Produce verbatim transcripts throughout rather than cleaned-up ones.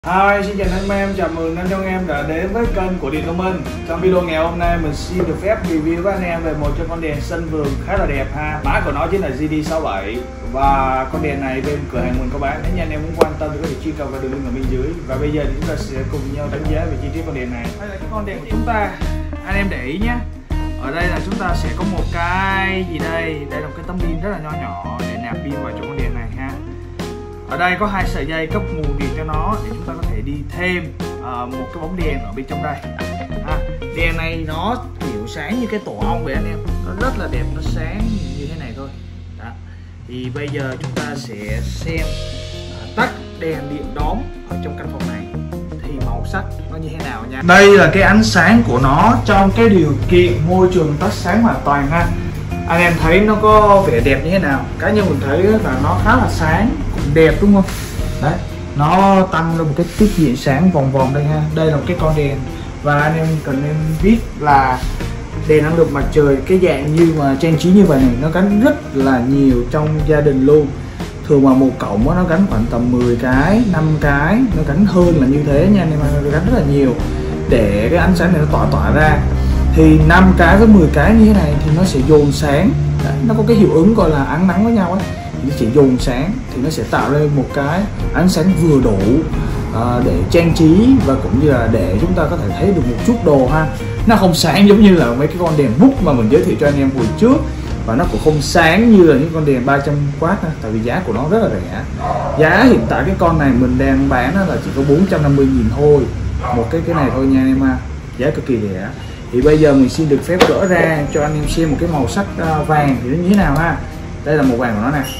Hi, xin chào anh em, chào mừng anh em em đã đến với kênh của Điện Thông Minh. Trong video ngày hôm nay mình xin được phép review với anh em về một trong con đèn sân vườn khá là đẹp ha. Mã của nó chính là G D sáu bảy và con đèn này bên cửa hàng mình có bán. Nếu như anh em muốn quan tâm thì có thể truy cập vào đường link ở bên dưới. Và bây giờ thì chúng ta sẽ cùng nhau đánh giá về chi tiết con đèn này. Đây là cái con đèn của chúng ta, anh em để ý nhé. Ở đây là chúng ta sẽ có một cái gì đây? Đây là một cái tấm pin rất là nho nhỏ để nạp pin vào trong con đèn này ha. Ở đây có hai sợi dây cấp nguồn điện cho nó để chúng ta có thể đi thêm uh, một cái bóng đèn ở bên trong đây. À, đèn này nó kiểu sáng như cái tổ ong vậy anh em, nó rất là đẹp, nó sáng như thế này thôi. Đó. Thì bây giờ chúng ta sẽ xem uh, tắt đèn điện đóm ở trong căn phòng này thì màu sắc nó như thế nào nha. Đây là cái ánh sáng của nó trong cái điều kiện môi trường tắt sáng hoàn toàn ha. Anh em thấy nó có vẻ đẹp như thế nào? Cá nhân mình thấy là nó khá là sáng, cũng đẹp đúng không? Đấy, nó tăng lên một cái tiết diện sáng vòng vòng đây ha. Đây là một cái con đèn và anh em cần nên biết là đèn năng lượng mặt trời cái dạng như mà trang trí như vậy này nó gắn rất là nhiều trong gia đình luôn. Thường mà một cổng nó gắn khoảng tầm mười cái, năm cái, nó gắn hơn là như thế nha anh em, nó gắn rất là nhiều để cái ánh sáng này nó tỏa tỏa ra. Thì năm cái với mười cái như thế này thì nó sẽ dồn sáng. Đấy, nó có cái hiệu ứng gọi là ánh nắng với nhau ấy, nó chỉ dồn sáng thì nó sẽ tạo ra một cái ánh sáng vừa đủ uh, để trang trí và cũng như là để chúng ta có thể thấy được một chút đồ ha. Nó không sáng giống như là mấy cái con đèn bút mà mình giới thiệu cho anh em hồi trước, và nó cũng không sáng như là những con đèn ba trăm oát ha, tại vì giá của nó rất là rẻ. Giá hiện tại cái con này mình đang bán là chỉ có bốn trăm năm mươi nghìn thôi, một cái cái này thôi nha anh em ha, giá cực kỳ rẻ. Thì bây giờ mình xin được phép gỡ ra cho anh em xem một cái màu sắc uh, vàng thì nó như thế nào ha. Đây là màu vàng của nó nè.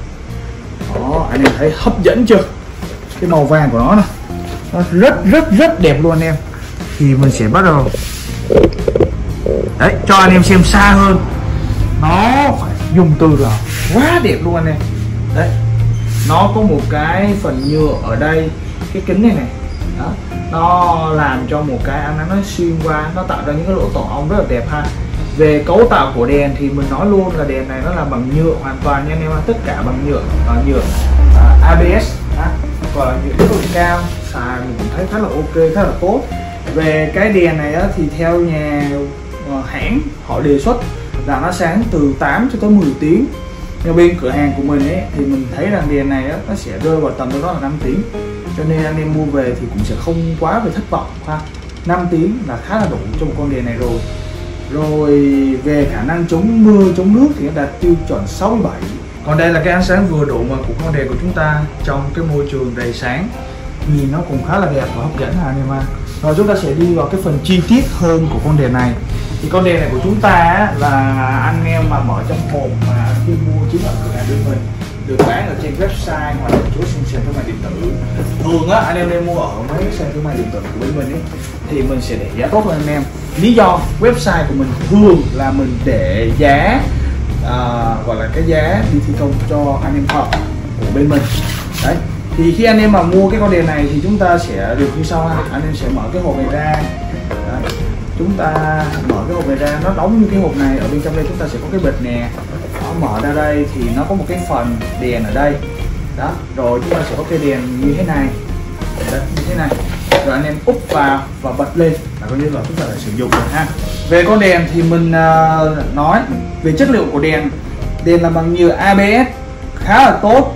Đó, anh em thấy hấp dẫn chưa? Cái màu vàng của nó nè, nó rất rất rất đẹp luôn anh em. Thì mình sẽ bắt đầu đấy cho anh em xem xa hơn. Nó phải dùng từ là quá đẹp luôn anh em. Đấy, nó có một cái phần nhựa ở đây, cái kính này này. Đó, nó làm cho một cái ánh nắng nó xuyên qua, nó tạo ra những cái lỗ tổ ong rất là đẹp ha. Về cấu tạo của đèn thì mình nói luôn là đèn này nó là bằng nhựa hoàn toàn nha anh em, tất cả bằng nhựa, bằng nhựa uh, A B S ha, và nhựa chất lượng cao, xài mình cũng thấy khá là ok, khá là tốt. Về cái đèn này á, thì theo nhà uh, hãng họ đề xuất là nó sáng từ tám cho tới mười tiếng. Nhưng bên cửa hàng của mình ấy thì mình thấy rằng đèn này á, nó sẽ rơi vào tầm đó là năm tiếng. Cho nên anh em mua về thì cũng sẽ không quá về thất vọng ha. năm tiếng là khá là đủ cho một con đèn này rồi. Rồi về khả năng chống mưa, chống nước thì nó đạt tiêu chuẩn sáu mươi bảy. Còn đây là cái ánh sáng vừa đủ mà của con đèn của chúng ta trong cái môi trường đầy sáng. Nhìn nó cũng khá là đẹp và hấp dẫn ha anh em ha. Rồi chúng ta sẽ đi vào cái phần chi tiết hơn của con đèn này. Thì con đèn này của chúng ta là anh em mà mở trong hộp mà khi mua chính ở cửa hàng bên mình, được bán ở trên website hoặc là một số sàn thương mại điện tử. Thường á anh em nên mua ở mấy sàn thương mại điện tử của bên mình ấy thì mình sẽ để giá tốt hơn anh em. Lý do website của mình thường là mình để giá uh, gọi là cái giá đi thi công cho anh em thợ của bên mình. Đấy, thì khi anh em mà mua cái con đèn này thì chúng ta sẽ được như sau ha. Anh em sẽ mở cái hộp này ra. Đấy, chúng ta mở cái hộp này ra, nó đóng như cái hộp này, ở bên trong đây chúng ta sẽ có cái bịch nè. Nó mở ra đây thì nó có một cái phần đèn ở đây. Đó, rồi chúng ta sẽ có cái đèn như thế này. Đấy, như thế này. Rồi anh em úp vào và bật lên là coi như là chúng ta đã sử dụng rồi ha. Về con đèn thì mình uh, nói về chất liệu của đèn. Đèn là bằng nhựa A B S khá là tốt,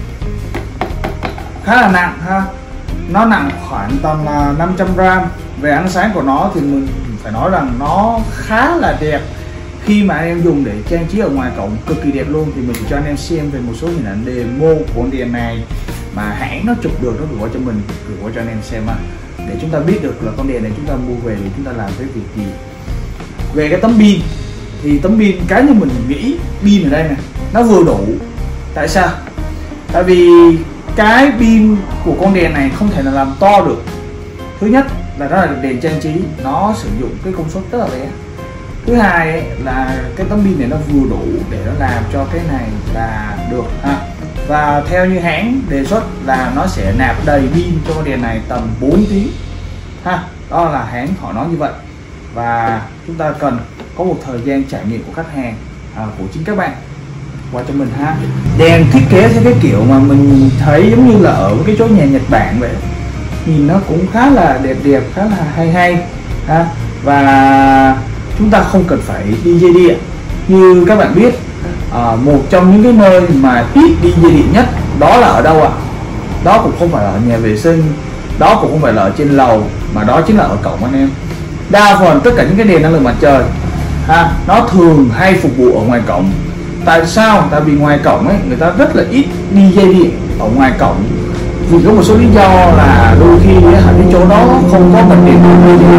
khá là nặng ha. Nó nặng khoảng tầm là năm trăm gam. Về ánh sáng của nó thì mình phải nói rằng nó khá là đẹp. Khi mà anh em dùng để trang trí ở ngoài cổng cực kỳ đẹp luôn. Thì mình sẽ cho anh em xem về một số hình ảnh demo của con đèn này mà hãng nó chụp được, nó gửi qua cho mình, gửi qua cho anh em xem mà, để chúng ta biết được là con đèn này chúng ta mua về để chúng ta làm cái việc gì. Về cái tấm pin thì tấm pin cá nhân mình nghĩ pin ở đây này nó vừa đủ. Tại sao? Tại vì cái pin của con đèn này không thể là làm to được. Thứ nhất là nó là đèn trang trí, nó sử dụng cái công suất rất là bé. Thứ hai ấy, là cái tấm pin này nó vừa đủ để nó làm cho cái này là được ha. Và theo như hãng đề xuất là nó sẽ nạp đầy pin cho con đèn này tầm bốn tiếng ha. Đó là hãng họ nói như vậy. Và chúng ta cần có một thời gian trải nghiệm của khách hàng, à, của chính các bạn qua cho mình ha. Đèn thiết kế theo cái kiểu mà mình thấy giống như là ở cái chỗ nhà Nhật Bản vậy. nhìn nó cũng khá là đẹp đẹp, khá là hay hay ha. Và chúng ta không cần phải đi dây điện. Như các bạn biết, à, một trong những cái nơi mà ít đi dây điện nhất đó là ở đâu ạ? Đó cũng không phải là ở nhà vệ sinh, đó cũng không phải là ở trên lầu, mà đó chính là ở cổng anh em. Đa phần tất cả những cái đèn năng lượng mặt trời ha, nó thường hay phục vụ ở ngoài cổng. Tại sao? Tại vì ngoài cổng ấy người ta rất là ít đi dây điện ở ngoài cổng, vì có một số lý do là đôi khi ở cái chỗ đó không có bật điện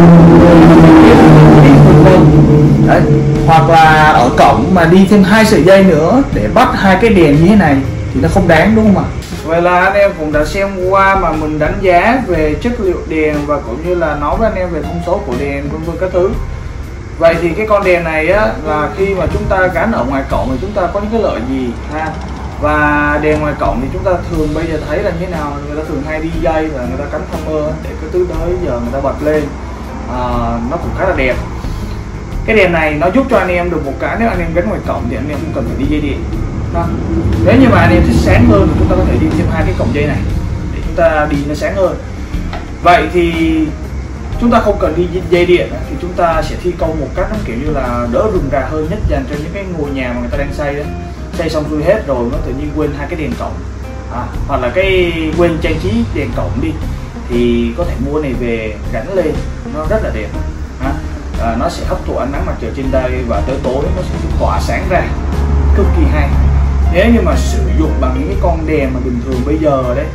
đấy, hoặc là ở cổng mà đi thêm hai sợi dây nữa để bắt hai cái đèn như thế này thì nó không đáng, đúng không ạ? Vậy là anh em cũng đã xem qua mà mình đánh giá về chất liệu đèn và cũng như là nói với anh em về thông số của đèn vân vân các thứ. Vậy thì cái con đèn này á, là khi mà chúng ta gắn ở ngoài cổng thì chúng ta có những cái lợi gì ha? Và đèn ngoài cổng thì chúng ta thường bây giờ thấy là như thế nào? Người ta thường hay đi dây và người ta cắm timer để cái thứ tới giờ người ta bật lên, à, nó cũng khá là đẹp. Cái đèn này nó giúp cho anh em được một cái, nếu anh em gắn ngoài cổng thì anh em không cần phải đi dây điện. Đó. Nếu như mà anh em thích sáng hơn thì chúng ta có thể đi thêm hai cái cổng dây này để chúng ta đi nó sáng hơn. Vậy thì chúng ta không cần đi dây điện thì chúng ta sẽ thi công một cách nó kiểu như là đỡ rườm rà hơn, nhất dành cho những cái ngôi nhà mà người ta đang xây đấy, xây xong xuôi hết rồi nó tự nhiên quên hai cái đèn cổng, à, hoặc là cái quên trang trí đèn cổng đi, thì có thể mua này về gắn lên, nó rất là đẹp. À, à, nó sẽ hấp thụ ánh nắng mặt trời trên đây và tới tối nó sẽ tỏa sáng ra, cực kỳ hay. Nếu như mà sử dụng bằng những cái con đèn mà bình thường bây giờ đấy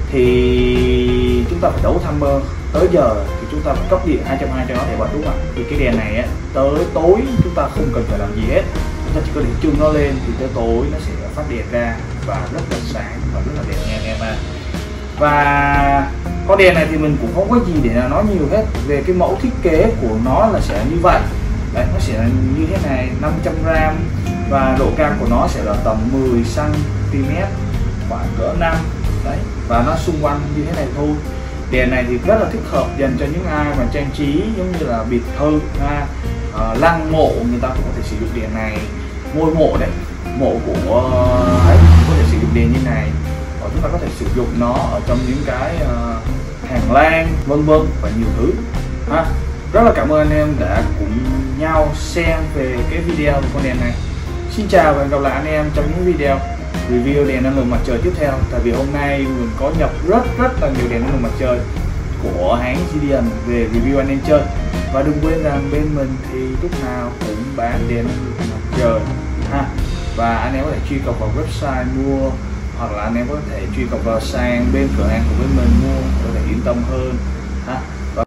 thì chúng ta phải đấu timer tới giờ thì chúng ta phải cấp điện hai trăm hai mươi cho nó để bật, đúng không ạ? Thì cái đèn này á, tới tối chúng ta không cần phải làm gì hết, chúng ta chỉ có để trưng nó lên thì tới tối nó sẽ phát điện ra và rất là sáng và rất là đẹp nha anh em ạ. Và con đèn này thì mình cũng không có gì để nói nhiều hết về cái mẫu thiết kế của nó là sẽ như vậy. Đấy, nó sẽ như thế này, năm trăm ram và độ cao của nó sẽ là tầm mười xăng ti mét, khoảng cỡ năm. Đấy, và nó xung quanh như thế này thôi. Đèn này thì rất là thích hợp dành cho những ai mà trang trí giống như là biệt thự ha, uh, lăng mộ, người ta cũng có thể sử dụng đèn này. Ngôi mộ đấy, mộ của uh, ấy có thể sử dụng đèn như này, và chúng ta có thể sử dụng nó ở trong những cái uh, hàng lang vân vân và nhiều thứ ha. Rất là cảm ơn anh em đã cùng nhau xem về cái video của con đèn này. Xin chào và hẹn gặp lại anh em trong những video review đèn năng lượng mặt trời tiếp theo. Tại vì hôm nay mình có nhập rất rất là nhiều đèn năng lượng mặt trời của hãng Gideon về review anh em chơi. Và đừng quên rằng bên mình thì lúc nào cũng bán đèn năng lượng mặt trời ha. Và anh em có thể truy cập vào website mua, hoặc là anh em có thể truy cập vào sang bên cửa hàng của bên mình mua để có thể yên tâm hơn.